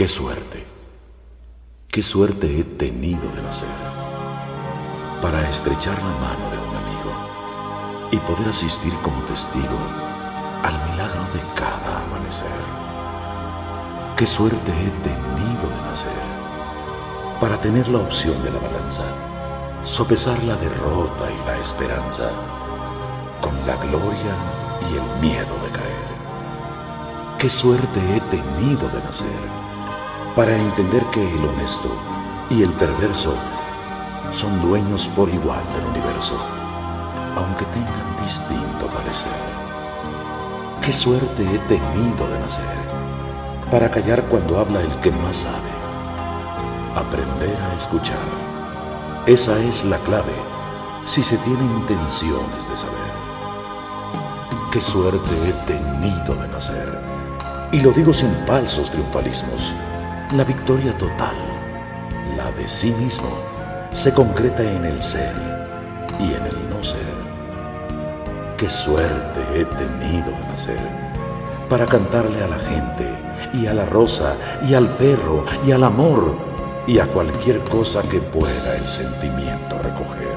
Qué suerte he tenido de nacer para estrechar la mano de un amigo y poder asistir como testigo al milagro de cada amanecer. Qué suerte he tenido de nacer para tener la opción de la balanza, sopesar la derrota y la esperanza con la gloria y el miedo de caer. Qué suerte he tenido de nacer para entender que el honesto y el perverso son dueños por igual del universo, aunque tengan distinto parecer. Qué suerte he tenido de nacer para callar cuando habla el que más sabe, aprender a escuchar. Esa es la clave si se tiene intenciones de saber. Qué suerte he tenido de nacer, y lo digo sin falsos triunfalismos. La victoria total, la de sí mismo, se concreta en el ser y en el no ser. Qué suerte he tenido de nacer para cantarle a la gente y a la rosa y al perro y al amor y a cualquier cosa que pueda el sentimiento recoger.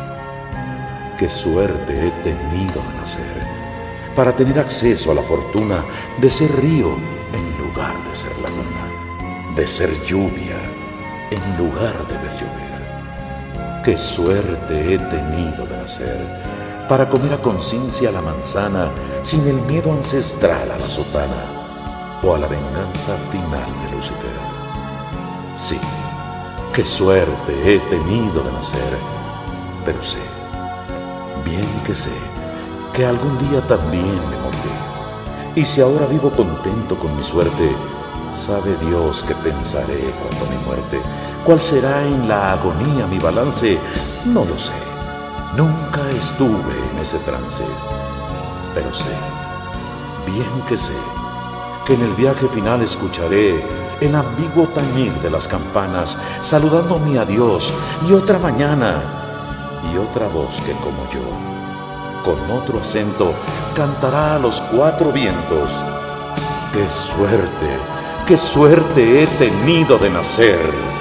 Qué suerte he tenido de nacer para tener acceso a la fortuna de ser río en lugar de ser laguna, de ser lluvia en lugar de ver llover. Qué suerte he tenido de nacer para comer a conciencia la manzana sin el miedo ancestral a la sotana o a la venganza final de Lucifer. Sí, qué suerte he tenido de nacer, pero sé, bien que sé, que algún día también me moriré. Y si ahora vivo contento con mi suerte, sabe Dios qué pensaré cuando mi muerte. ¿Cuál será en la agonía mi balance? No lo sé. Nunca estuve en ese trance. Pero sé, bien que sé, que en el viaje final escucharé el ambiguo tañir de las campanas, saludando mi adiós y otra mañana, y otra voz que como yo, con otro acento, cantará a los cuatro vientos. ¡Qué suerte he tenido de nacer!